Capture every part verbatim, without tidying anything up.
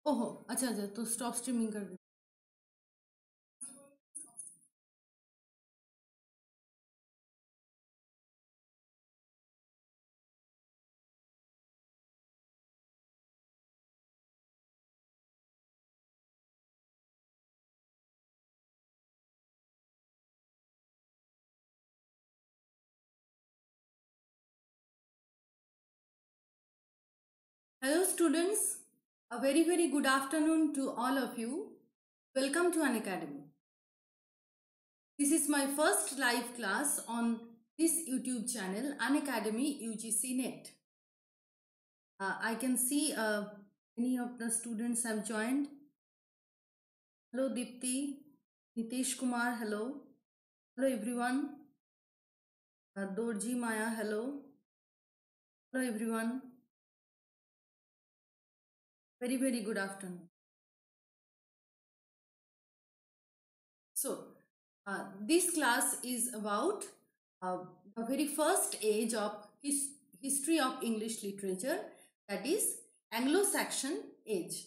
ओहो अच्छा अच्छा तो स्टॉप स्ट्रीमिंग कर दे। Hello students, a very very good afternoon to all of you. Welcome to An Academy. This is my first live class on this YouTube channel, An Academy U G C Net. Uh, I can see uh, many of the students have joined. Hello Dipti, Nitesh Kumar, hello. Hello everyone. Uh, Dorji Maya, hello. Hello everyone. Very very good afternoon. So, uh, this class is about uh, the very first age of his history of English literature, that is Anglo-Saxon age.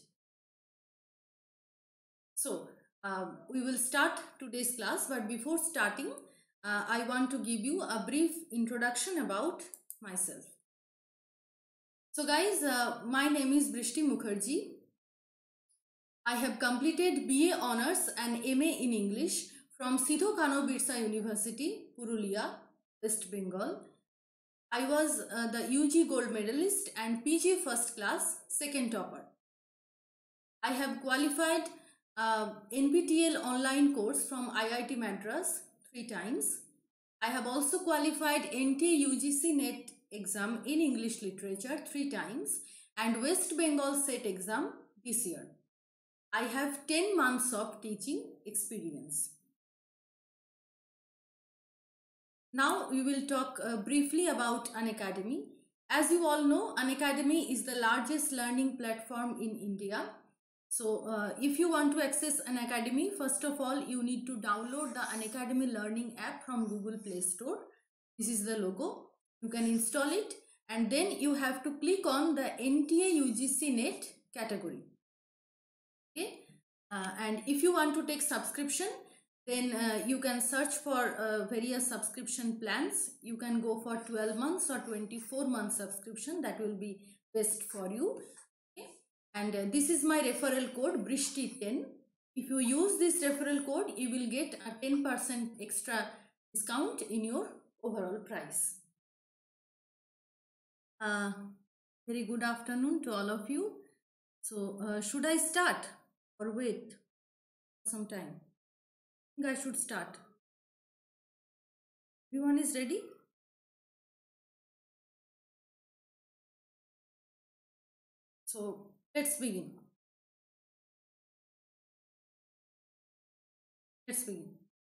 So, uh, we will start today's class, but before starting, uh, I want to give you a brief introduction about myself. So guys, uh, my name is Brishti Mukherjee. I have completed B A Honours and M A in English from Sidho Kano Birsa University, Purulia, West Bengal. I was uh, the U G Gold Medalist and P G First Class Second Topper. I have qualified uh, N P T E L online course from I I T Madras three times. I have also qualified N T A U G C Net exam in English Literature three times and West Bengal SET exam this year. I have ten months of teaching experience. Now we will talk uh, briefly about An Academy. As you all know, An Academy is the largest learning platform in India. So uh, if you want to access An Academy, first of all, you need to download the An Academy Learning app from Google Play Store. This is the logo. You can install it and then you have to click on the N T A U G C Net category. Okay. Uh, and if you want to take subscription, then uh, you can search for uh, various subscription plans. You can go for twelve months or twenty-four months subscription. That will be best for you. Okay. And uh, this is my referral code Brishti ten. If you use this referral code, you will get a ten percent extra discount in your overall price. Uh, very good afternoon to all of you. So uh, should I start or wait some time? I think I should start. Everyone is ready? So let's begin. Let's begin.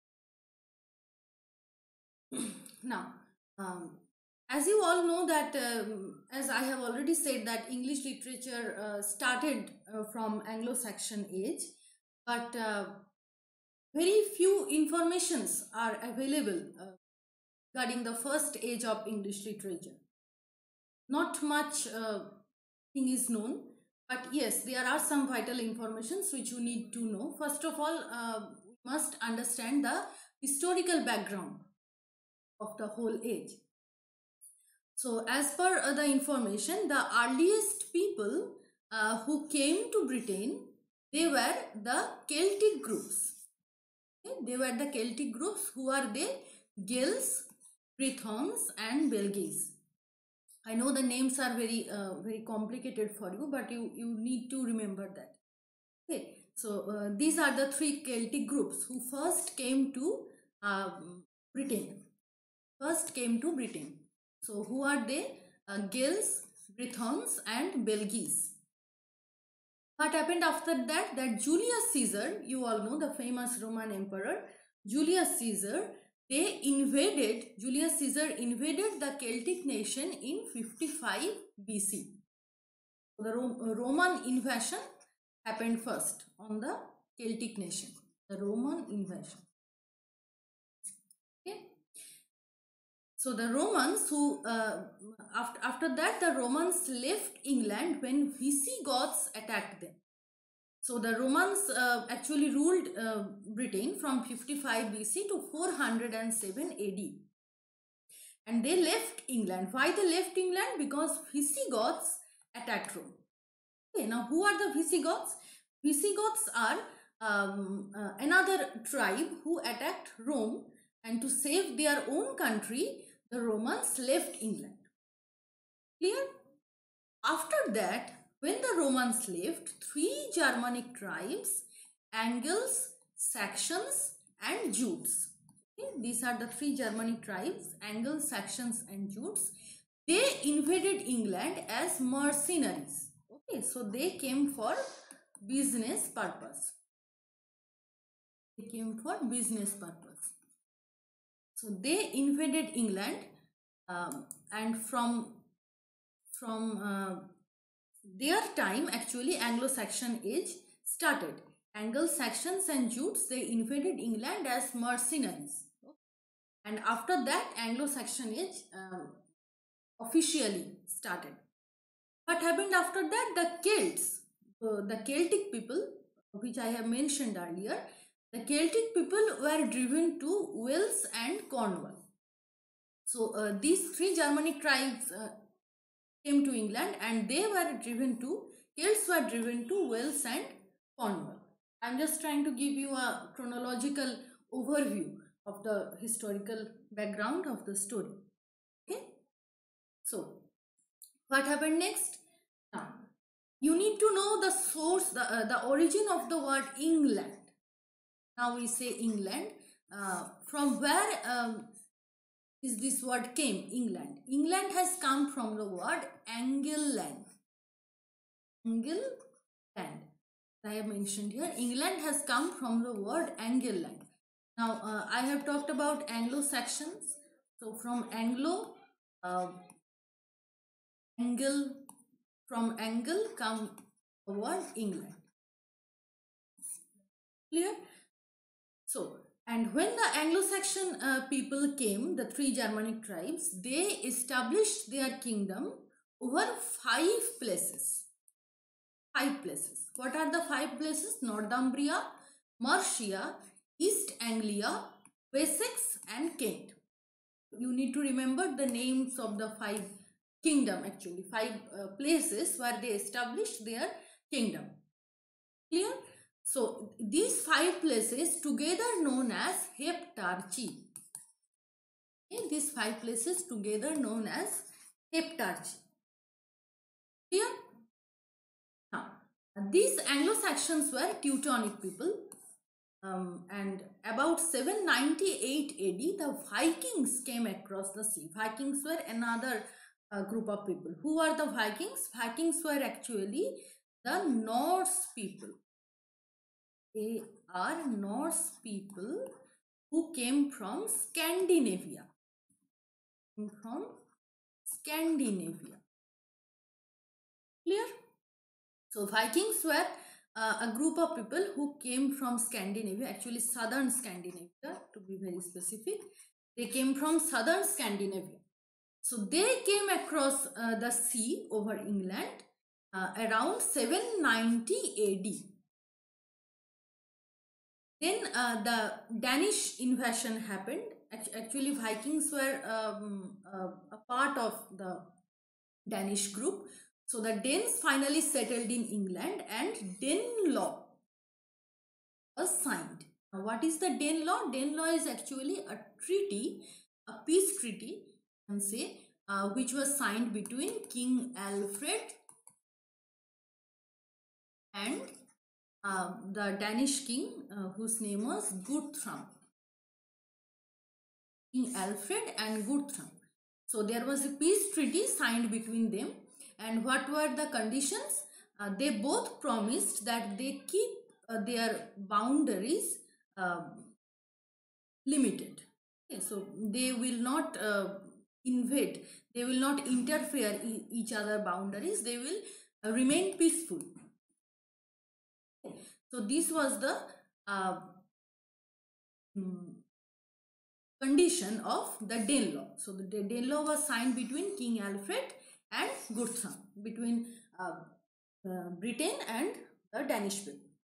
Now, um, as you all know that, um, as I have already said that English literature uh, started uh, from Anglo-Saxon age, but uh, very few informations are available uh, regarding the first age of English literature. Not much uh, thing is known, but yes, there are some vital informations which you need to know. First of all, uh, we must understand the historical background of the whole age. So as per uh, the information, the earliest people uh, who came to Britain, they were the Celtic groups. Okay? They were the Celtic groups. Who are they? Gaels, Brythons and Belgies. I know the names are very uh, very complicated for you, but you, you need to remember that. Okay, so uh, these are the three Celtic groups who first came to um, Britain. First came to Britain. So who are they? Uh, Gaels, Brythons and Belgies. What happened after that? That Julius Caesar, you all know the famous Roman emperor, Julius Caesar, they invaded, Julius Caesar invaded the Celtic nation in fifty-five B C. The Roman invasion happened first on the Celtic nation, the Roman invasion. Okay. So the Romans who, uh, after, after that the Romans left England when Visigoths attacked them. So the Romans uh, actually ruled uh, Britain from fifty-five B C to four hundred seven A D. And they left England. Why they left England? Because Visigoths attacked Rome. Okay, now who are the Visigoths? Visigoths are um, uh, another tribe who attacked Rome, and to save their own country, the Romans left England. Clear? After that, when the Romans left, three Germanic tribes, Angles, Saxons and Jutes. Okay, these are the three Germanic tribes, Angles, Saxons and Jutes. They invaded England as mercenaries. Okay, so they came for business purpose. They came for business purpose. So they invaded England um, and from from uh, their time, actually Anglo-Saxon age started. Anglo-Saxons and Jutes, they invaded England as mercenaries. And after that, Anglo-Saxon age um, officially started. What happened after that? The Celts, uh, the Celtic people, which I have mentioned earlier, the Celtic people were driven to Wales and Cornwall. So uh, these three Germanic tribes uh, came to England, and they were driven to, Celts were driven to Wales and Cornwall. I am just trying to give you a chronological overview of the historical background of the story. Okay, so what happened next? Now you need to know the source, the, uh, the origin of the word England. Now we say England, uh, from where um, is this word came? England. England has come from the word Angleland. Angleland. I have mentioned here, England has come from the word Angleland. Now uh, I have talked about Anglo-Saxons. So from Anglo, uh, Angle, from Angle come the word England. Clear? So, and when the Anglo-Saxon uh, people came, the three Germanic tribes, they established their kingdom over five places. Five places. What are the five places? Northumbria, Mercia, East Anglia, Wessex and Kent. You need to remember the names of the five kingdom, actually five uh, places where they established their kingdom. Clear? So these five places together known as Heptarchy. Okay, these five places together known as Heptarchy. Clear? Now, these Anglo-Saxons were Teutonic people, um, and about seven ninety-eight A D the Vikings came across the sea. Vikings were another uh, group of people. Who are the Vikings? Vikings were actually the Norse people. They are Norse people who came from Scandinavia. From Scandinavia. Clear? So Vikings were uh, a group of people who came from Scandinavia, actually southern Scandinavia to be very specific. They came from southern Scandinavia. So they came across uh, the sea over England uh, around seven ninety A D. Then uh, the Danish invasion happened. Actually, Vikings were um, uh, a part of the Danish group. So the Danes finally settled in England and Danelaw was signed. Now, what is the Danelaw? Danelaw is actually a treaty, a peace treaty, you can say, uh, which was signed between King Alfred and Uh, the Danish king, uh, whose name was Guthrum. King Alfred and Guthrum. So there was a peace treaty signed between them, and what were the conditions? Uh, they both promised that they keep uh, their boundaries uh, limited. Okay, so they will not uh, invade, they will not interfere in each other boundaries, they will uh, remain peaceful. So this was the uh, condition of the Danelaw. So the Danelaw was signed between King Alfred and Guthrum, between uh, uh, Britain and the Danish people.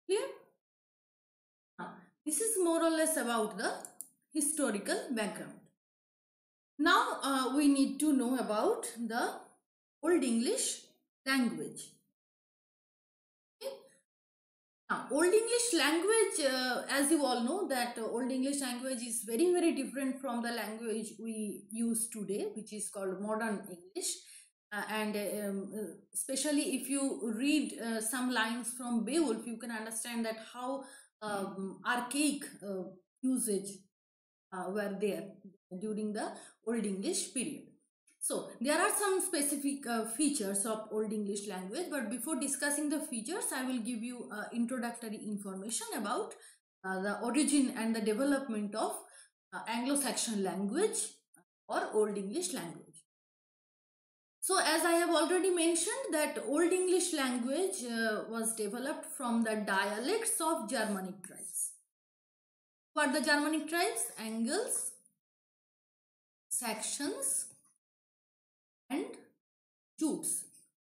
Clear? Now, this is more or less about the historical background. Now uh, we need to know about the Old English language. Okay? Now, Old English language, uh, as you all know, that uh, Old English language is very very different from the language we use today, which is called modern English. Uh, and um, uh, especially if you read uh, some lines from Beowulf, you can understand that how um, archaic uh, usage uh, were there during the Old English period. So there are some specific uh, features of Old English language, but before discussing the features, I will give you uh, introductory information about uh, the origin and the development of uh, Anglo-Saxon language or Old English language. So as I have already mentioned that Old English language uh, was developed from the dialects of Germanic tribes. Who are the Germanic tribes? Angles, Saxons and Jutes.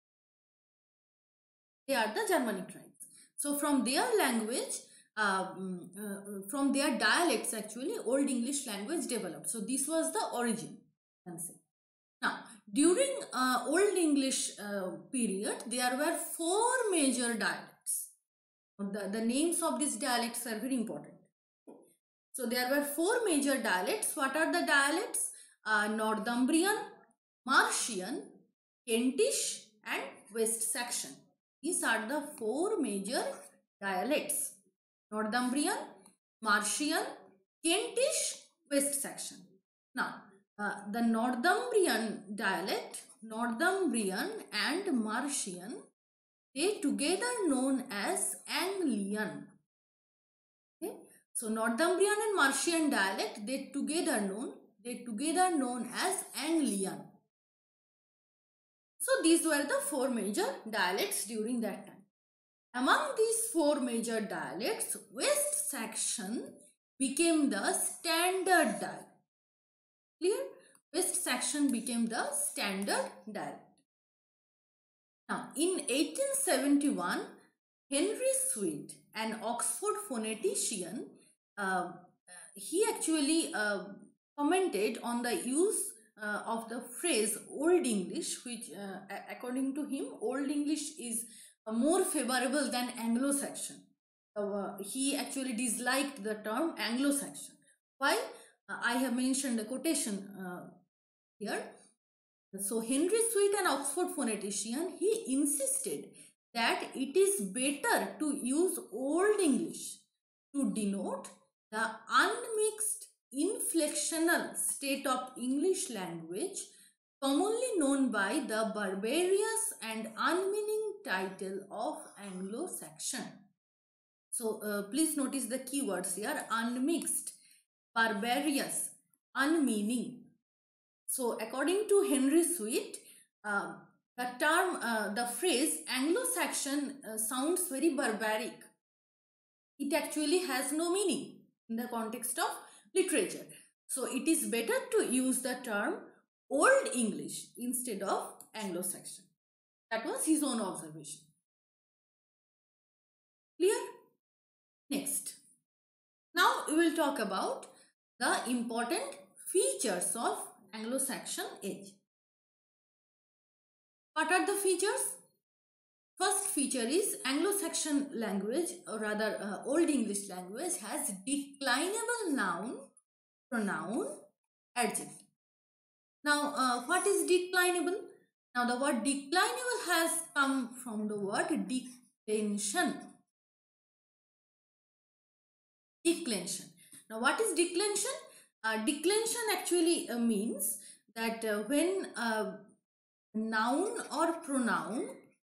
They are the Germanic tribes. So from their language, um, uh, from their dialects actually, Old English language developed. So this was the origin, you can say. Now, during uh, Old English uh, period, there were four major dialects. The, the names of these dialects are very important. So there were four major dialects. What are the dialects? Uh, Northumbrian, Mercian, Kentish and West Saxon. These are the four major dialects. Northumbrian, Mercian, Kentish, West Saxon. Now, uh, the Northumbrian dialect, Northumbrian and Mercian, they together known as Anglian. Okay? So Northumbrian and Mercian dialect, they together known, they together known as Anglian. So these were the four major dialects during that time. Among these four major dialects, West Saxon became the standard dialect. Clear? West Saxon became the standard dialect. Now, in eighteen seventy-one, Henry Sweet, an Oxford phonetician, uh, he actually uh, commented on the use uh, of the phrase Old English, which uh, according to him, Old English is uh, more favorable than Anglo-Saxon. Uh, he actually disliked the term Anglo-Saxon. Why? Uh, I have mentioned the quotation uh, here. So Henry Sweet, an Oxford phonetician, he insisted that it is better to use Old English to denote the unmixed inflectional state of English language commonly known by the barbarous and unmeaning title of Anglo-Saxon. So uh, please notice the keywords here: unmixed, barbarous, unmeaning. So according to Henry Sweet, uh, the term, uh, the phrase Anglo-Saxon uh, sounds very barbaric. It actually has no meaning in the context of literature. So it is better to use the term Old English instead of Anglo-Saxon. That was his own observation. Clear? Next. Now we will talk about the important features of Anglo-Saxon age. What are the features? First feature is Anglo-Saxon language, or rather uh, Old English language, has declinable noun, pronoun, adjective. Now, uh, what is declinable? Now, the word declinable has come from the word declension. Declension. Now, what is declension? Uh, declension actually uh, means that uh, when a noun or pronoun,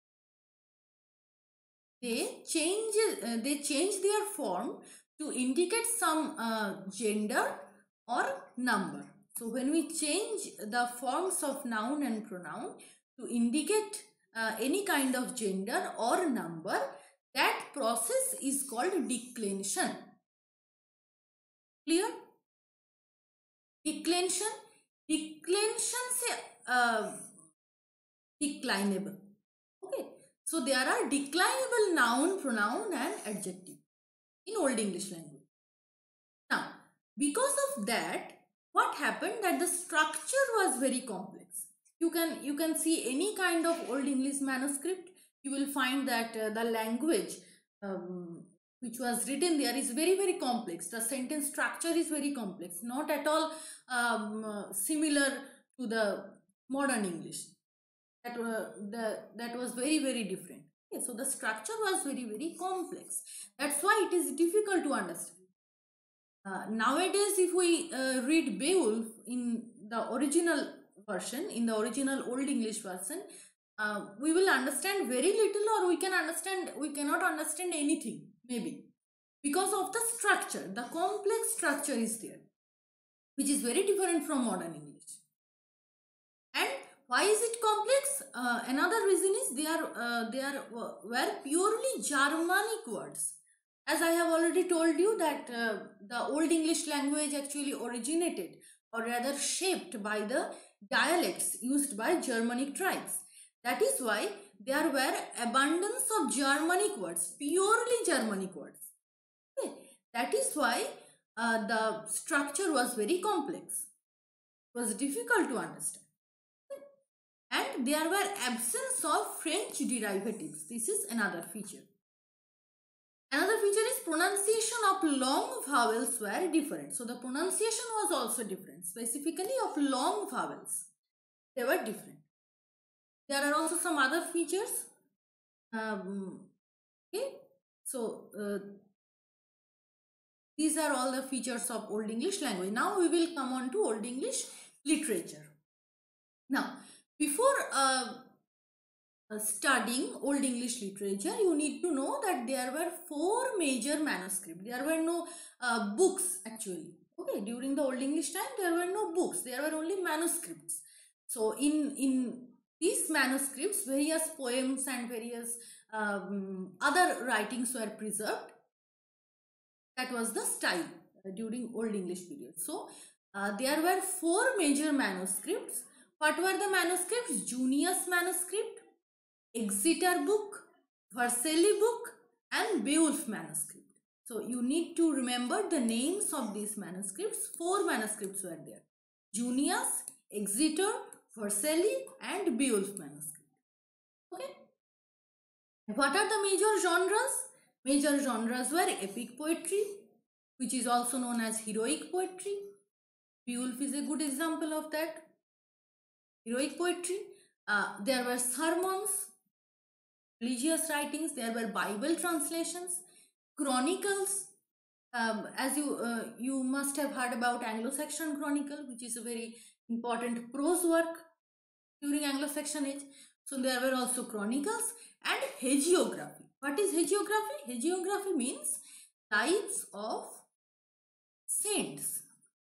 they change uh, they change their form to indicate some uh, gender or number. So when we change the forms of noun and pronoun to indicate uh, any kind of gender or number, that process is called declension. Clear? Declension. Declension से uh, declinable. Okay. So there are declinable noun, pronoun and adjective in Old English language. Now, because of that, what happened that the structure was very complex. You can, you can see any kind of Old English manuscript, you will find that uh, the language um, which was written there is very, very complex. The sentence structure is very complex, not at all um, uh, similar to the modern English. That, uh, the, that was very, very different. Okay, so the structure was very, very complex. That's why it is difficult to understand. Uh, nowadays, if we uh, read Beowulf in the original version, in the original Old English version, uh, we will understand very little, or we can understand, we cannot understand anything, maybe. Because of the structure, the complex structure is there, which is very different from modern English. And why is it complex? Uh, another reason is they are, uh, they are uh, were purely Germanic words. As I have already told you that uh, the Old English language actually originated, or rather shaped, by the dialects used by Germanic tribes. That is why there were abundance of Germanic words, purely Germanic words. Okay. That is why uh, the structure was very complex. It was difficult to understand. And there were absence of French derivatives. This is another feature. Another feature is pronunciation of long vowels were different. So the pronunciation was also different, specifically of long vowels. They were different. There are also some other features. Um, okay, so uh, these are all the features of Old English language. Now we will come on to Old English literature. Now, before uh, uh, studying Old English literature, you need to know that there were four major manuscripts. There were no uh, books actually. Okay, during the Old English time, there were no books. There were only manuscripts. So in in these manuscripts, various poems and various um, other writings were preserved. That was the style uh, during Old English period. So uh, there were four major manuscripts. What were the manuscripts? Junius manuscript, Exeter book, Vercelli book and Beowulf manuscript. So you need to remember the names of these manuscripts. Four manuscripts were there. Junius, Exeter, Vercelli and Beowulf manuscript. Okay. What are the major genres? Major genres were epic poetry, which is also known as heroic poetry. Beowulf is a good example of that. Heroic poetry. Uh, there were sermons, religious writings. There were Bible translations, chronicles. Um, as you uh, you must have heard about Anglo-Saxon Chronicle, which is a very important prose work during Anglo-Saxon age. So there were also chronicles and hagiography. What is hagiography? Hagiography means lives of saints,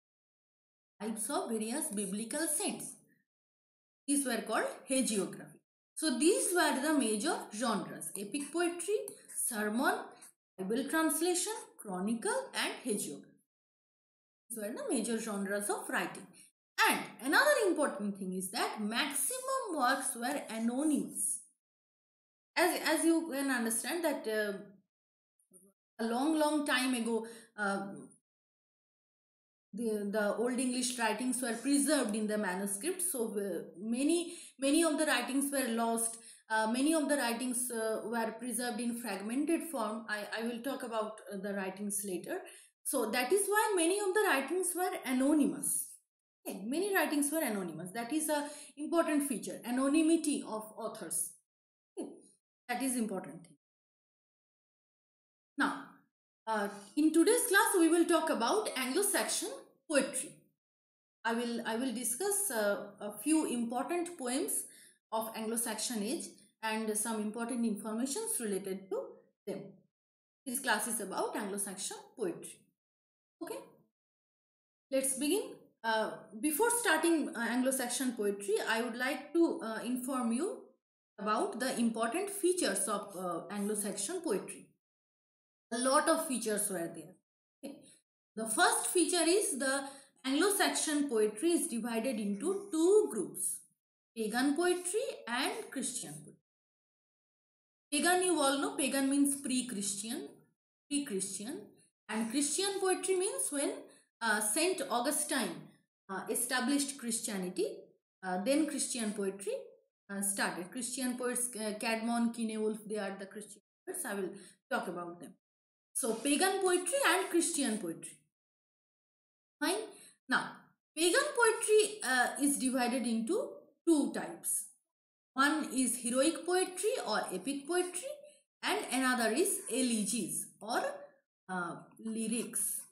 lives of various biblical saints. These were called hagiography. So these were the major genres: epic poetry, sermon, Bible translation, chronicle and hagiography. These were the major genres of writing. And another important thing is that maximum works were anonymous. As, as you can understand that uh, a long, long time ago, uh, the, the Old English writings were preserved in the manuscript. So uh, many, many of the writings were lost. Uh, many of the writings uh, were preserved in fragmented form. I, I will talk about uh, the writings later. So that is why many of the writings were anonymous. Okay, many writings were anonymous. That is a important feature, anonymity of authors. Okay, that is important thing. Now, uh, in today's class, we will talk about Anglo-Saxon poetry. I will I will discuss uh, a few important poems of Anglo-Saxon age and some important informations related to them. This class is about Anglo-Saxon poetry. Okay, let's begin. Uh, before starting uh, Anglo-Saxon poetry, I would like to uh, inform you about the important features of uh, Anglo-Saxon poetry. A lot of features were there. Okay. The first feature is the Anglo-Saxon poetry is divided into two groups: pagan poetry and Christian poetry. Pagan, you all know, pagan means pre-Christian, pre-Christian, and Christian poetry means when uh, Saint Augustine uh, established Christianity, uh, then Christian poetry uh, started. Christian poets, uh, Caedmon, Cynewulf, they are the Christian poets. I will talk about them. So, pagan poetry and Christian poetry. Fine. Now, pagan poetry uh, is divided into two types. One is heroic poetry or epic poetry, and another is elegies or uh, lyrics.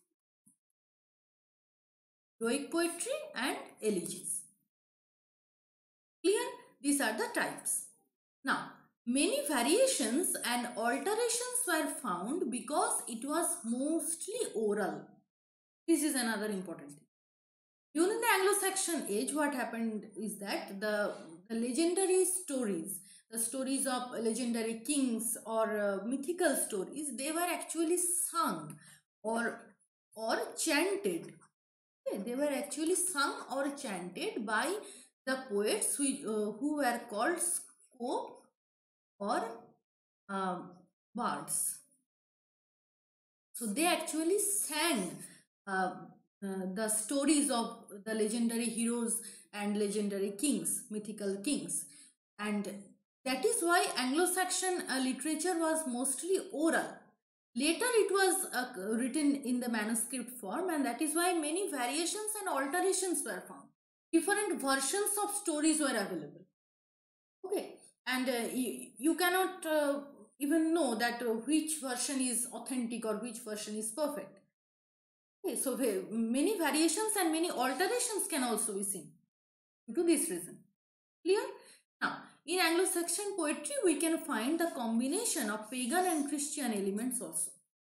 Heroic poetry and elegies. Clear? These are the types. Now, many variations and alterations were found because it was mostly oral. This is another important thing. During the Anglo-Saxon age, what happened is that the, the legendary stories, the stories of legendary kings or uh, mythical stories, they were actually sung or, or chanted. Okay, they were actually sung or chanted by the poets who, uh, who were called scope or um, bards. So they actually sang uh, uh, the stories of the legendary heroes and legendary kings, mythical kings. And that is why Anglo-Saxon uh, literature was mostly oral. Later it was uh, written in the manuscript form, and that is why many variations and alterations were found. Different versions of stories were available. Okay, and uh, you, you cannot uh, even know that uh, which version is authentic or which version is perfect. Okay, so many variations and many alterations can also be seen due to this reason. Clear? Now, in Anglo-Saxon poetry, we can find the combination of pagan and Christian elements also.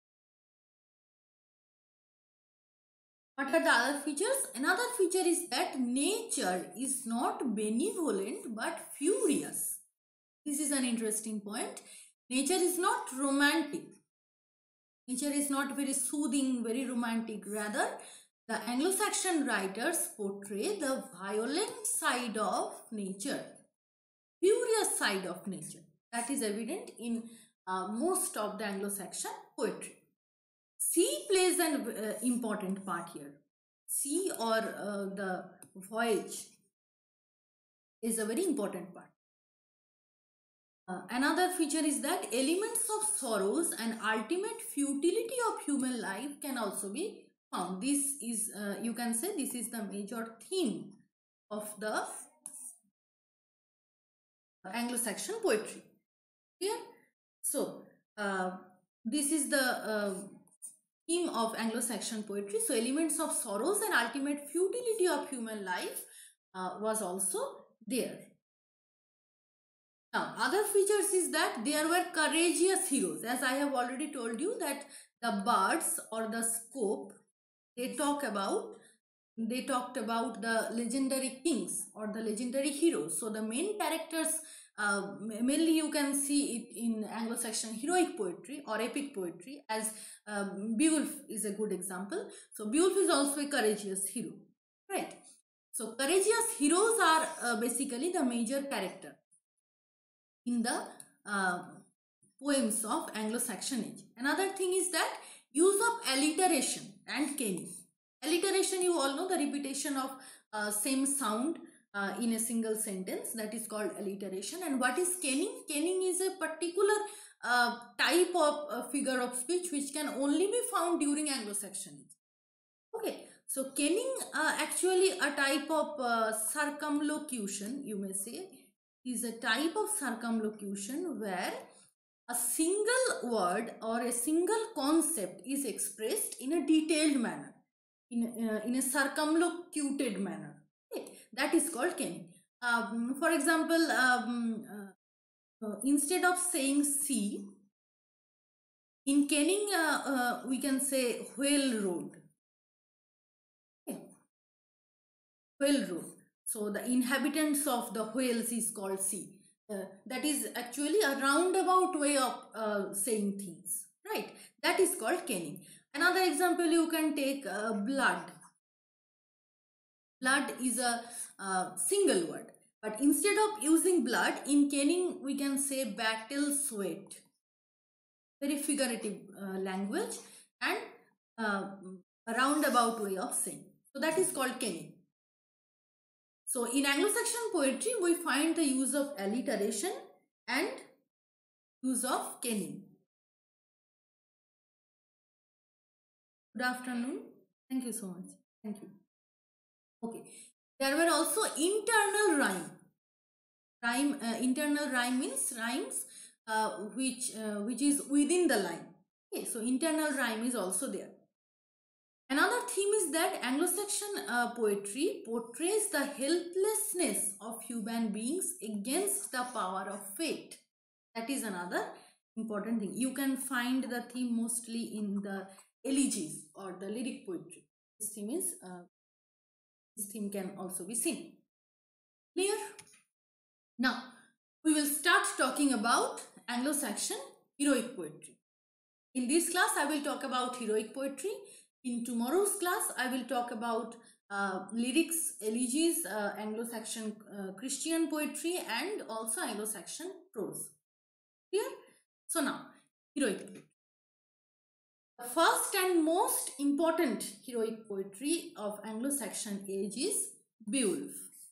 What are the other features? Another feature is that nature is not benevolent but furious. This is an interesting point. Nature is not romantic. Nature is not very soothing, very romantic. Rather, the Anglo-Saxon writers portray the violent side of nature, furious side of nature. That is evident in uh, most of the Anglo-Saxon poetry. Sea plays an uh, important part here. Sea or uh, the voyage is a very important part. Uh, another feature is that elements of sorrows and ultimate futility of human life can also be found. This is, uh, you can say, this is the major theme of the Anglo-Saxon poetry. Clear? So, uh, this is the uh, theme of Anglo-Saxon poetry. So, elements of sorrows and ultimate futility of human life uh, was also there. Now, other features is that there were courageous heroes. As I have already told you that the bards or the scope, they talk about, they talked about the legendary kings or the legendary heroes. So, the main characters, uh, mainly you can see it in Anglo-Saxon heroic poetry or epic poetry, as um, Beowulf is a good example. So, Beowulf is also a courageous hero, right? So, courageous heroes are uh, basically the major character in the uh, poems of Anglo-Saxon age. Another thing is that use of alliteration and caning. Alliteration, you all know, the repetition of uh, same sound uh, in a single sentence, that is called alliteration. And what is caning? Caning is a particular uh, type of uh, figure of speech which can only be found during Anglo-Saxon age. Okay, so caning uh, actually a type of uh, circumlocution, you may say, is a type of circumlocution where a single word or a single concept is expressed in a detailed manner, in, uh, in a circumlocuted manner. Okay, that is called caning. Um, for example, um, uh, uh, instead of saying sea, in caning uh, uh, we can say whale road. Okay. Whale road. So the inhabitants of the whales is called sea. Uh, that is actually a roundabout way of uh, saying things, right? That is called caning. Another example you can take uh, blood. Blood is a uh, single word, But instead of using blood, in caning we can say battle sweat. Very figurative uh, language and uh, a roundabout way of saying. So that is called caning. So in Anglo-Saxon poetry, we find the use of alliteration and use of caning. Good afternoon. Thank you so much. Thank you. Okay. There were also internal rhyme. Rhyme, uh, internal rhyme means rhymes uh, which uh, which is within the line. Okay, so internal rhyme is also there. Another theme is that Anglo-Saxon uh, poetry portrays the helplessness of human beings against the power of fate. That is another important thing. You can find the theme mostly in the elegies or the lyric poetry. This theme is uh, this theme can also be seen. Clear? Now we will start talking about Anglo-Saxon heroic poetry. In this class I will talk about heroic poetry. In tomorrow's class, I will talk about uh, lyrics, elegies, uh, Anglo-Saxon uh, Christian poetry and also Anglo-Saxon prose. Clear? So now, heroic poetry. The first and most important heroic poetry of Anglo-Saxon age is Beowulf.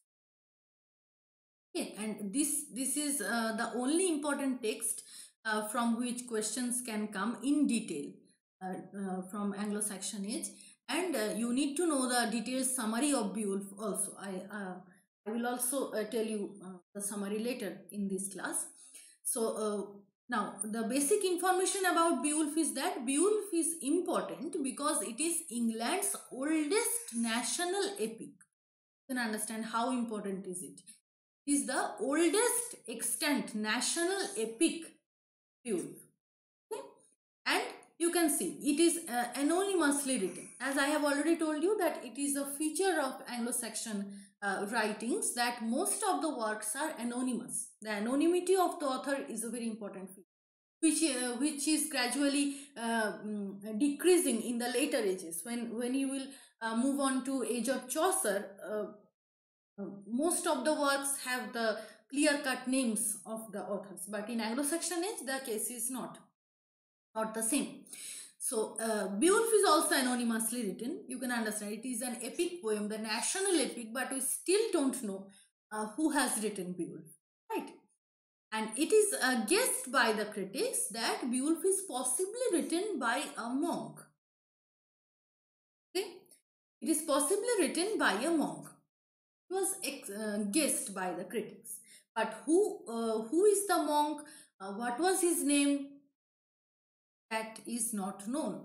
Okay, and this, this is uh, the only important text uh, from which questions can come in detail. Uh, uh, from Anglo-Saxon age, and uh, you need to know the detailed summary of Beowulf also. I, uh, I will also uh, tell you uh, the summary later in this class. So uh, now the basic information about Beowulf is that Beowulf is important because it is England's oldest national epic. You can understand how important is it. It is the oldest extant national epic, Beowulf. Okay? And you can see it is uh, anonymously written. As I have already told you that it is a feature of Anglo-Saxon uh, writings that most of the works are anonymous. The anonymity of the author is a very important feature, which, uh, which is gradually uh, um, decreasing in the later ages. When, when you will uh, move on to age of Chaucer, uh, uh, most of the works have the clear-cut names of the authors. But in Anglo-Saxon age, the case is not. Not the same. So uh, Beowulf is also anonymously written. You can understand it is an epic poem, the national epic, but we still don't know uh, who has written Beowulf, right? And it is uh, guessed by the critics that Beowulf is possibly written by a monk. Okay, it is possibly written by a monk. It was uh, guessed by the critics, but who uh, who is the monk? Uh, what was his name? That is not known.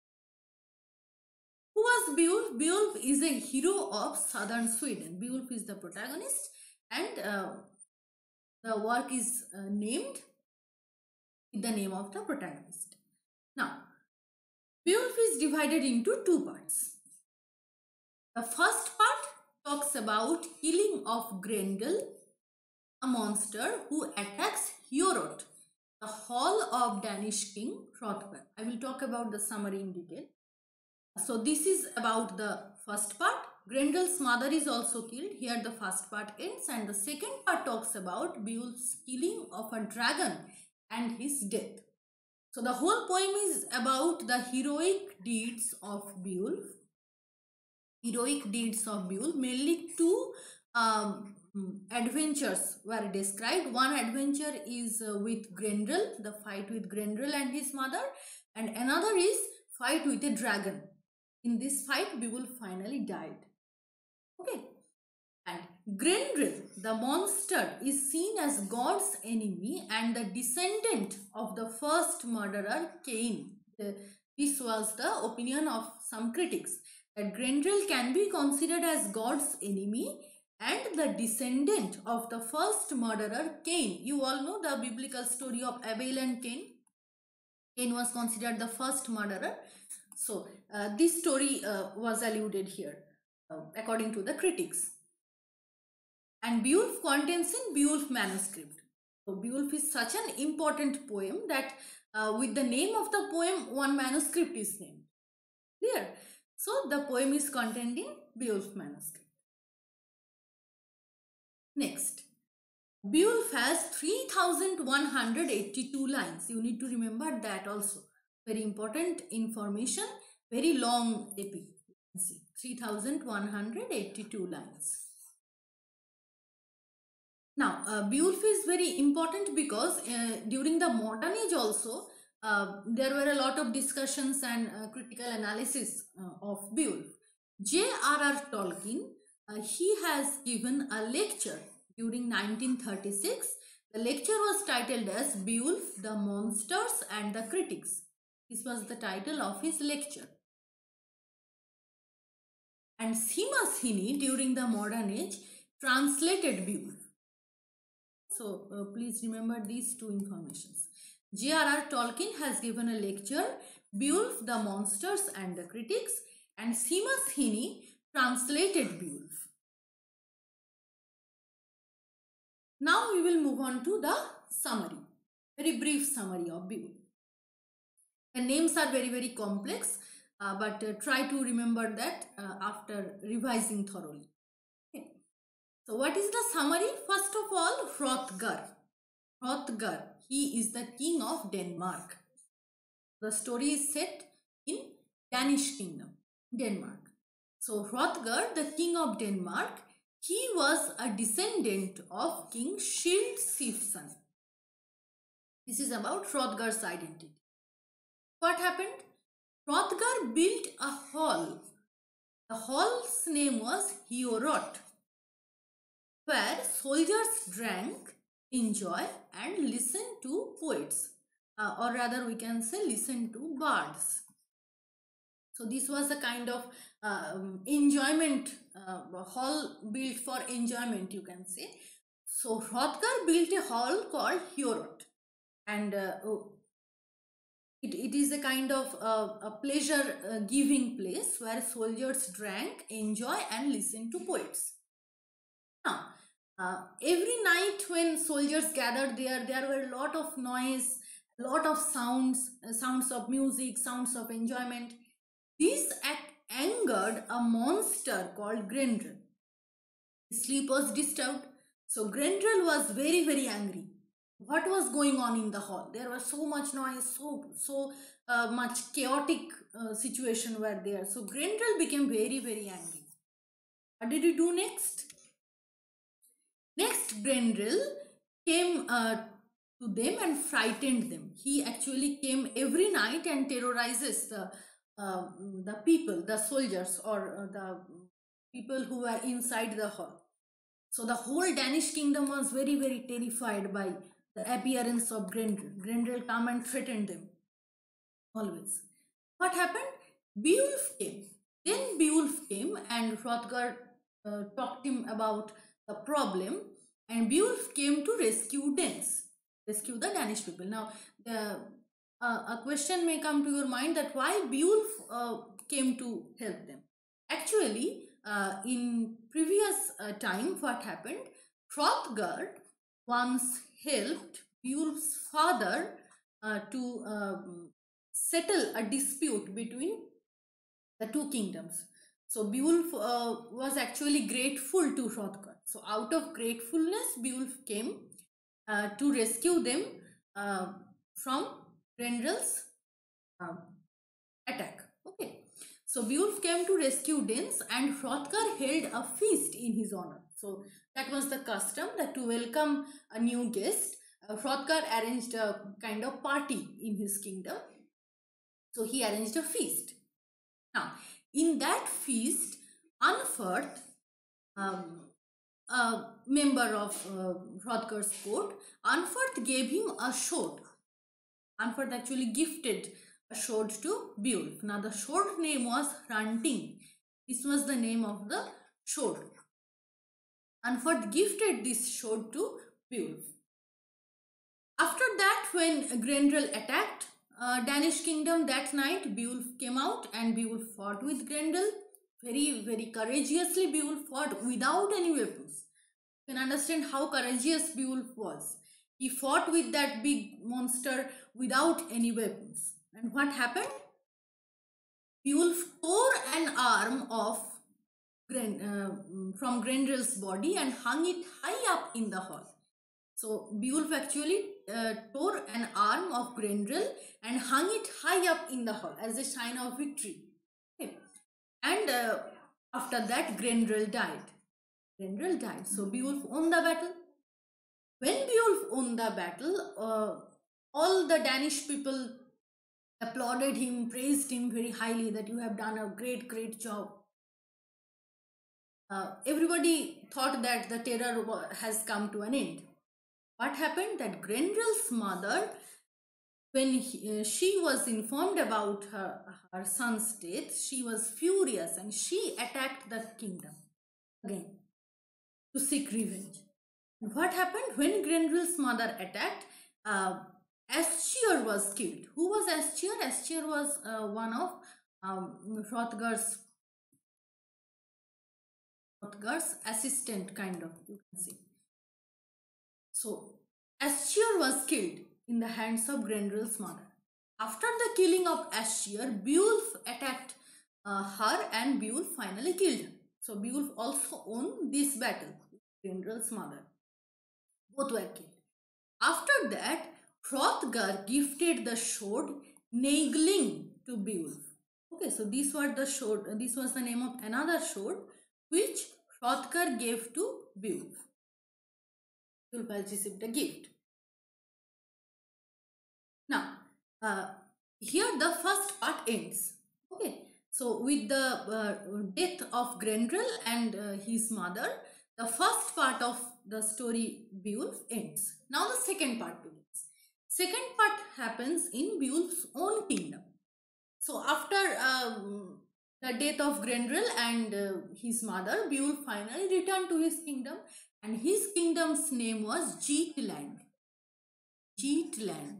Who was Beowulf? Beowulf is a hero of southern Sweden. Beowulf is the protagonist and uh, the work is uh, named with the name of the protagonist. Now, Beowulf is divided into two parts. The first part talks about killing of Grendel, a monster who attacks Hjorot, the hall of Danish king Hrothgar. I will talk about the summary in detail. So this is about the first part. Grendel's mother is also killed. Here the first part ends and the second part talks about Beowulf's killing of a dragon and his death. So the whole poem is about the heroic deeds of Beowulf. Heroic deeds of Beowulf. Mainly two um, adventures were described. One adventure is uh, with Grendel, the fight with Grendel and his mother, and another is fight with a dragon. In this fight, Beowulf finally died. Okay, and Grendel, the monster, is seen as God's enemy and the descendant of the first murderer, Cain. The, this was the opinion of some critics, that Grendel can be considered as God's enemy and the descendant of the first murderer, Cain. You all know the biblical story of Abel and Cain. Cain was considered the first murderer. So, uh, this story uh, was alluded here, uh, according to the critics. And Beowulf contains in Beowulf manuscript. So, Beowulf is such an important poem that uh, with the name of the poem, one manuscript is named. Clear? So, the poem is contained in Beowulf manuscript. Next, Beowulf has three thousand one hundred eighty-two lines. You need to remember that also. Very important information, very long epic. See, three thousand one hundred eighty-two lines. Now, uh, Beowulf is very important because uh, during the modern age also, uh, there were a lot of discussions and uh, critical analysis uh, of Beowulf. J R R Tolkien, uh, he has given a lecture during nineteen thirty-six. The lecture was titled as Beowulf, the Monsters and the Critics. This was the title of his lecture. And Seamus Heaney during the modern age translated Beowulf. So uh, please remember these two informations. J R R Tolkien has given a lecture, Beowulf, the Monsters and the Critics, and Seamus Heaney translated Beowulf. Now we will move on to the summary, very brief summary of Beowulf. The names are very very complex, uh, but uh, try to remember that uh, after revising thoroughly. Okay. So what is the summary? First of all, Hrothgar. Hrothgar, he is the king of Denmark. The story is set in Danish kingdom, Denmark. So Hrothgar, the king of Denmark, he was a descendant of King Shield Sifson. This is about Hrothgar's identity. What happened? Hrothgar built a hall. The hall's name was Heorot, where soldiers drank, enjoy and listen to poets, uh, or rather we can say listen to bards. So this was a kind of uh, enjoyment, uh, hall built for enjoyment, you can say. So Hrothgar built a hall called Heorot, and uh, it, it is a kind of uh, a pleasure uh, giving place where soldiers drank, enjoy and listen to poets. Now, uh, every night when soldiers gathered there, there were a lot of noise, a lot of sounds, uh, sounds of music, sounds of enjoyment. This act angered a monster called Grendel. His sleep was disturbed. So Grendel was very, very angry. What was going on in the hall? There was so much noise, so, so uh, much chaotic uh, situation were there. So Grendel became very, very angry. What did he do next? Next, Grendel came uh, to them and frightened them. He actually came every night and terrorizes the Uh, the people, the soldiers or uh, the people who were inside the hall. So the whole Danish kingdom was very very terrified by the appearance of Grendel. Grendel came and threatened them always. What happened? Beowulf came. Then Beowulf came and Hrothgar uh, talked him about the problem, and Beowulf came to rescue Danes, rescue the Danish people. Now the Uh, a question may come to your mind that why Beowulf uh, came to help them. Actually, uh, in previous uh, time, what happened? Hrothgar once helped Beowulf's father uh, to uh, settle a dispute between the two kingdoms. So Beowulf uh, was actually grateful to Hrothgar. So out of gratefulness, Beowulf came uh, to rescue them uh, from Grendel's um, attack. Okay, so Beowulf came to rescue Danes, and Hrothgar held a feast in his honor. So that was the custom, that to welcome a new guest, uh, Hrothgar arranged a kind of party in his kingdom. So he arranged a feast. Now, in that feast, Unferth, um, a member of uh, Hrothgar's court, Unferth gave him a sword. Unferth actually gifted a sword to Beowulf. Now the sword name was Hrunting. This was the name of the sword. Unferth gifted this sword to Beowulf. After that, when Grendel attacked uh, Danish kingdom that night, Beowulf came out and Beowulf fought with Grendel. Very, very courageously Beowulf fought without any weapons. You can understand how courageous Beowulf was. He fought with that big monster without any weapons. And what happened? Beowulf tore an arm off Gren, uh, from Grendel's body and hung it high up in the hall. So Beowulf actually uh, tore an arm of Grendel and hung it high up in the hall as a sign of victory. Okay. And uh, after that, Grendel died. Grendel died. So Beowulf won the battle. When Beowulf won the battle, uh, all the Danish people applauded him, praised him very highly that you have done a great, great job. Uh, everybody thought that the terror has come to an end. What happened? That Grendel's mother, when he, uh, she was informed about her, her son's death, she was furious and she attacked the kingdom again to seek revenge. What happened? When Grendel's mother attacked, uh, Aschir was killed. Who was Aschir? Aschir was uh, one of um, Hrothgar's Hrothgar's assistant, kind of, you can see. So Aschir was killed in the hands of Grendel's mother. After the killing of Aschir, Beowulf attacked uh, her and Beowulf finally killed her. So Beowulf also won this battle with Grendel's mother. Both were killed. After that, Hrothgar gifted the sword Naegling to Beowulf. Okay, so this was the sword. This was the name of another sword which Hrothgar gave to Beowulf. Beowulf has received a gift. Now, uh, here the first part ends. Okay, so with the uh, death of Grendel and uh, his mother, the first part of the story Beowulf ends. Now the second part begins. Second part happens in Beowulf's own kingdom. So after um, the death of Grendel and uh, his mother, Beowulf finally returned to his kingdom, and his kingdom's name was Geatland. Geatland.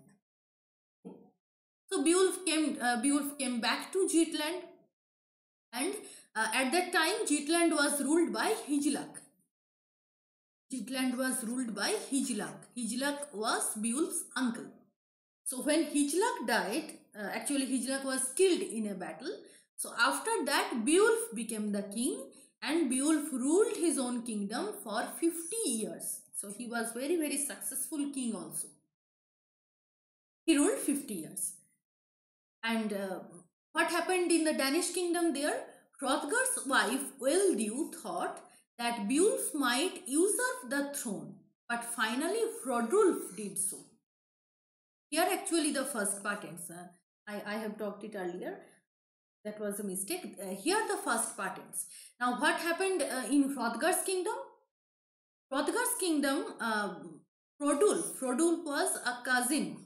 So Beowulf came, uh, Beowulf came back to Geatland, and uh, at that time Geatland was ruled by Hygelac. Geatland was ruled by Hygelac. Hygelac was Beowulf's uncle. So when Hygelac died, uh, actually Hygelac was killed in a battle. So after that, Beowulf became the king, and Beowulf ruled his own kingdom for fifty years. So he was very, very successful king also. He ruled fifty years. And uh, what happened in the Danish kingdom there? Hrothgar's wife, Weldue, thought that Beowulf might usurp the throne, but finally Hrodulf did so. Here actually the first part ends. Uh, I, I have talked it earlier. That was a mistake. Uh, here the first part ends. Now what happened uh, in Hrothgar's kingdom? Hrothgar's kingdom, uh, Hrodulf. Hrodulf was a cousin.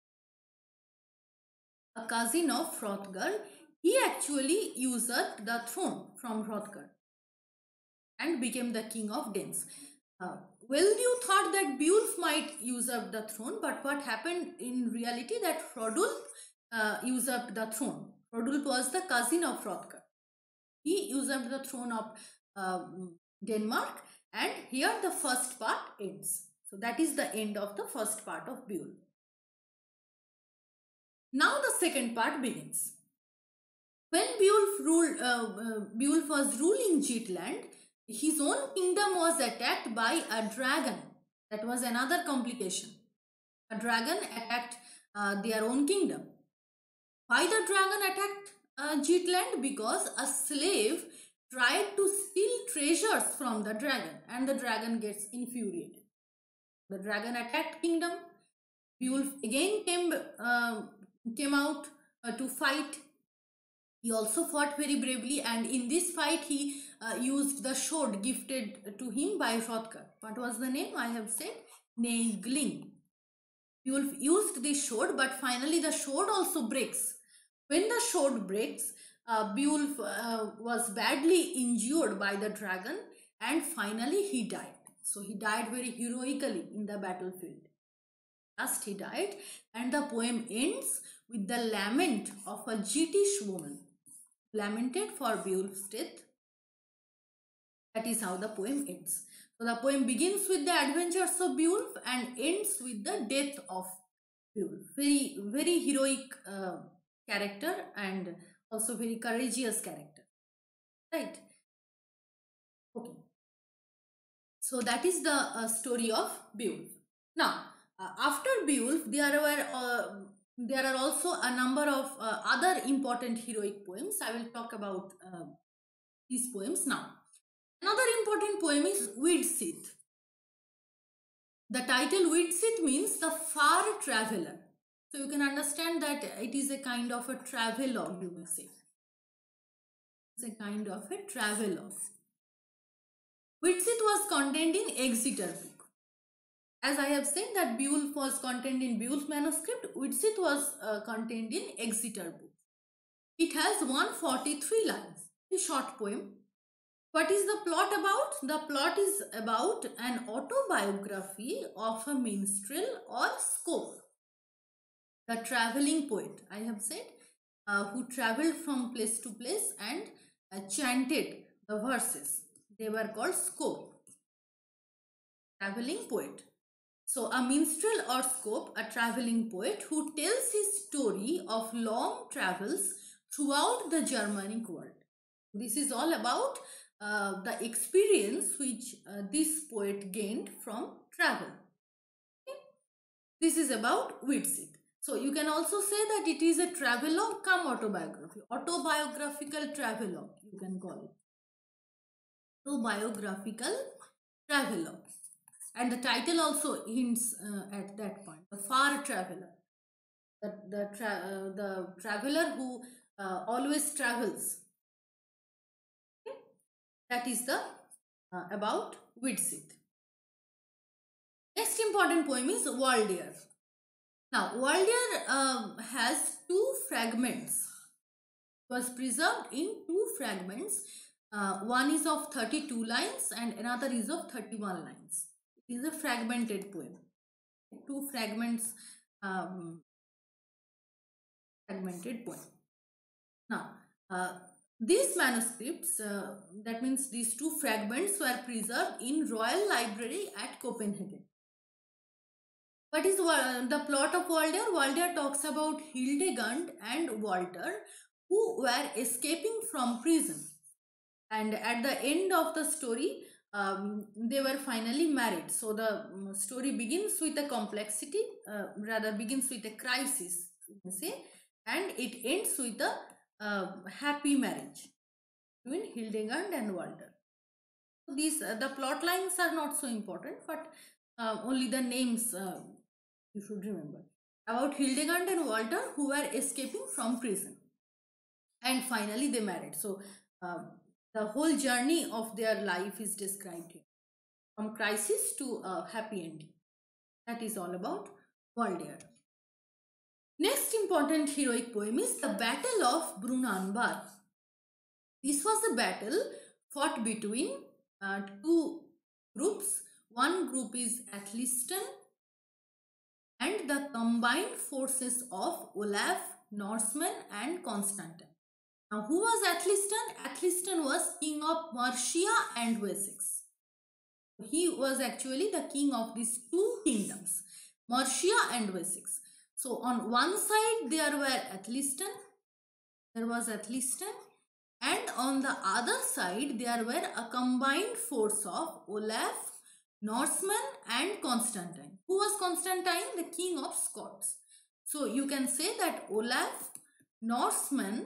A cousin of Hrothgar. He actually usurped the throne from Hrothgar and became the king of Danes. Uh, Weldue thought that Beowulf might usurp the throne, but what happened in reality that Hrodulf uh, usurped the throne. Hrodulf was the cousin of Hrothgar. He usurped the throne of uh, Denmark, and here the first part ends. So that is the end of the first part of Beowulf. Now the second part begins. When Beowulf, ruled, uh, uh, Beowulf was ruling Geatland, his own kingdom was attacked by a dragon. That was another complication. A dragon attacked uh, their own kingdom. Why the dragon attacked uh, Geatland? Because a slave tried to steal treasures from the dragon, and the dragon gets infuriated. The dragon attacked kingdom. Beowulf again came, uh, came out uh, to fight. He also fought very bravely, and in this fight he uh, used the sword gifted to him by Hrothgar. What was the name? I have said Naegling. Beowulf used this sword, but finally the sword also breaks. When the sword breaks, uh, Beowulf uh, was badly injured by the dragon, and finally he died. So he died very heroically in the battlefield. Last he died, and the poem ends with the lament of a Geatish woman, lamented for Beowulf's death. That is how the poem ends. So the poem begins with the adventures of Beowulf and ends with the death of Beowulf. Very, very heroic uh, character, and also very courageous character. Right. Okay. So that is the uh, story of Beowulf. Now, uh, after Beowulf, there were uh, there are also a number of uh, other important heroic poems. I will talk about uh, these poems now. Another important poem is Widsith. The title Widsith means the far traveler. So you can understand that it is a kind of a travelogue, you may say. It's a kind of a travelogue. Widsith was contained in Exeter book. As I have said that Beowulf was contained in Beowulf manuscript, Widsith was uh, contained in Exeter book. It has one hundred forty-three lines, a short poem. What is the plot about? The plot is about an autobiography of a minstrel or scop, the traveling poet, I have said, uh, who traveled from place to place and uh, chanted the verses. They were called scop, traveling poet. So a minstrel or scop, a traveling poet who tells his story of long travels throughout the Germanic world. This is all about uh, the experience which uh, this poet gained from travel. Okay? This is about Widsith. So you can also say that it is a travelogue cum autobiography, autobiographical travelogue, you can call it. Autobiographical travelogue. And the title also hints uh, at that point, the far traveler, the, the, tra uh, the traveler who uh, always travels. Okay? That is the uh, about Widsith. Next important poem is Waldair. Now, Waldair um, has two fragments. It was preserved in two fragments. Uh, one is of thirty-two lines and another is of thirty-one lines. It is a fragmented poem. Two fragments, um, fragmented poem. Now, uh, these manuscripts, uh, that means these two fragments, were preserved in Royal Library at Copenhagen. What is uh, the plot of Waldair? Waldair talks about Hildegard and Walter, who were escaping from prison. And at the end of the story, um, they were finally married. So the um, story begins with a complexity, uh, rather begins with a crisis, you can say, and it ends with a uh, happy marriage between Hildegard and Walter. So these uh, the plot lines are not so important, but uh, only the names uh, you should remember. About Hildegard and Walter, who were escaping from prison, and finally they married. So um, the whole journey of their life is described here, from crisis to a happy ending. That is all about Waldair. Next important heroic poem is the Battle of Brunanbar. This was a battle fought between uh, two groups. One group is Athelstan and the combined forces of Olaf, Norsemen and Constantine. Now, who was Athelstan? Athelstan was king of Mercia and Wessex. He was actually the king of these two kingdoms, Mercia and Wessex. So, on one side there were Athelstan, there was Athelstan, and on the other side there were a combined force of Olaf, Norsemen and Constantine. Who was Constantine? The king of Scots. So, you can say that Olaf, Norsemen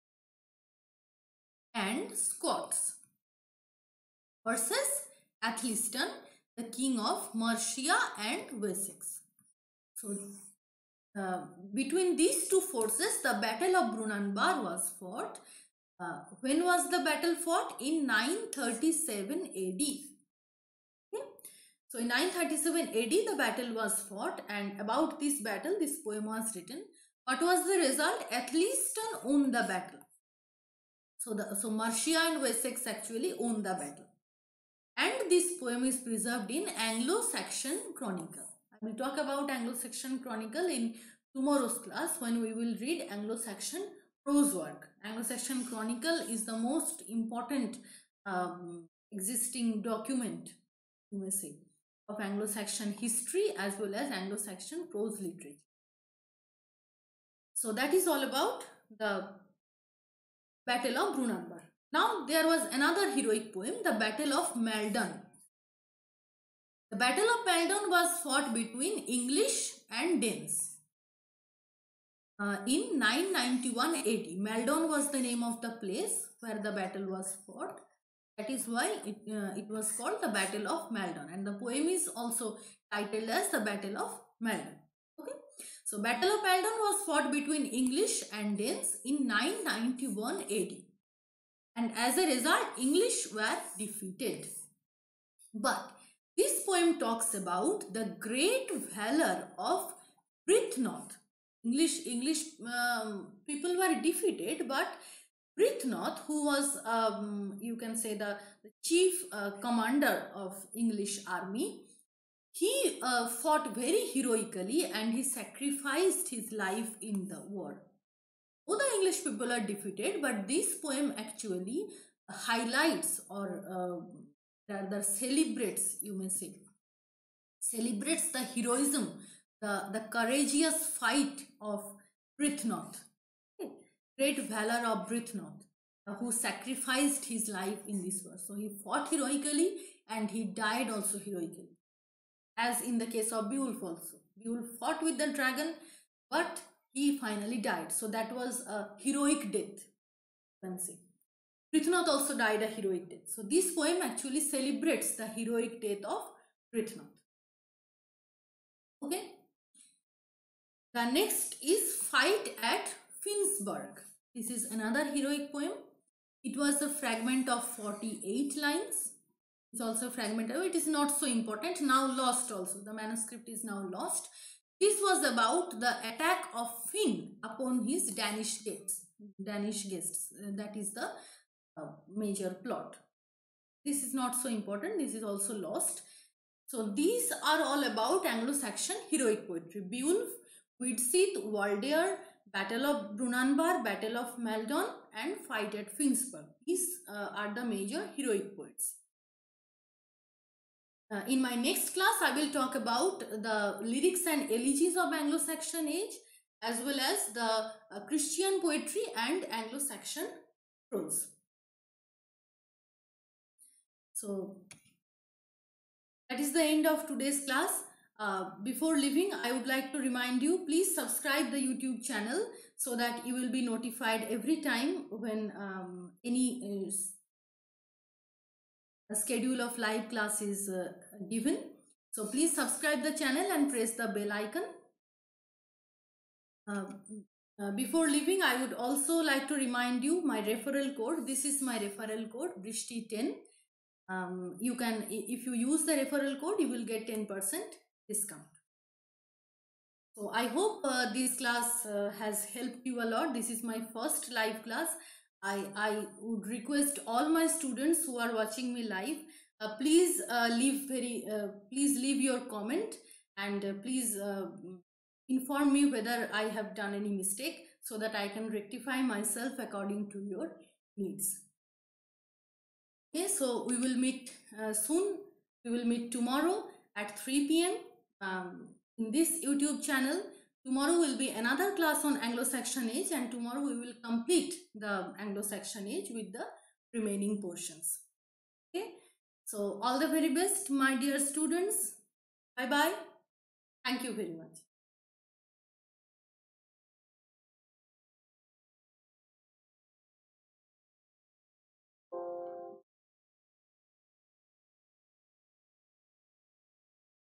and Scots versus Athelstan, the king of Mercia and Wessex. So, uh, between these two forces, the Battle of Brunanbar was fought. Uh, when was the battle fought? In nine thirty-seven A D. Okay? So, in nine thirty-seven A D, the battle was fought, and about this battle, this poem was written. What was the result? Athelstan won the battle. So, the, so Mercia and Wessex actually won the battle. And this poem is preserved in Anglo-Saxon Chronicle. I will talk about Anglo-Saxon Chronicle in tomorrow's class when we will read Anglo-Saxon prose work. Anglo-Saxon Chronicle is the most important um, existing document, you may say, of Anglo-Saxon history as well as Anglo-Saxon prose literature. So that is all about the Battle of Brunanbar. Now there was another heroic poem, the Battle of Maldon. The Battle of Maldon was fought between English and Danes. Uh, in nine ninety-one A D, Maldon was the name of the place where the battle was fought. That is why it, uh, it was called the Battle of Maldon, and the poem is also titled as the Battle of Maldon. Okay, so Battle of Maldon was fought between English and Danes in nine ninety-one A D, and as a result, English were defeated. But this poem talks about the great valor of Byrhtnoth. English English um, people were defeated, but Byrhtnoth, who was um, you can say the, the chief uh, commander of English army, he uh, fought very heroically and he sacrificed his life in the war. All the English people are defeated, but this poem actually highlights or uh, rather celebrates, you may say, celebrates the heroism, the, the courageous fight of Byrhtnoth, okay. Great valor of Byrhtnoth, uh, who sacrificed his life in this war. So he fought heroically and he died also heroically. As in the case of Beowulf also. Beowulf fought with the dragon, but he finally died. So that was a heroic death, you can say. Byrhtnoth also died a heroic death. So this poem actually celebrates the heroic death of Byrhtnoth. Okay. The next is Fight at Finnsburg. This is another heroic poem. It was a fragment of forty-eight lines. It's also a fragment. It is not so important. Now lost also. The manuscript is now lost. This was about the attack of Finn upon his Danish guests. Danish guests. Uh, that is the uh, major plot. This is not so important. This is also lost. So these are all about Anglo-Saxon heroic poetry. Beowulf, Widsith, Waldeyer, Battle of Brunanbar, Battle of Maldon, and Fight at Finnsburg. These uh, are the major heroic poets. Uh, in my next class, I will talk about the lyrics and elegies of Anglo-Saxon age, as well as the uh, Christian poetry and Anglo-Saxon prose. So that is the end of today's class. Uh, before leaving, I would like to remind you, please subscribe the YouTube channel so that you will be notified every time when um, any uh, a schedule of live class is uh, given. So please subscribe the channel and press the bell icon. Uh, uh, before leaving, I would also like to remind you my referral code. This is my referral code, Drishti ten. Um, you can, if you use the referral code, you will get ten percent discount. So I hope uh, this class uh, has helped you a lot. This is my first live class. I, I would request all my students who are watching me live, uh, please uh, leave very uh, please leave your comment, and uh, please uh, inform me whether I have done any mistake so that I can rectify myself according to your needs. Okay, so we will meet uh, soon. We will meet tomorrow at three P M um, in this YouTube channel. Tomorrow will be another class on Anglo-Saxon age, and tomorrow we will complete the Anglo-Saxon age with the remaining portions. Okay, so all the very best, my dear students. Bye bye. Thank you very much.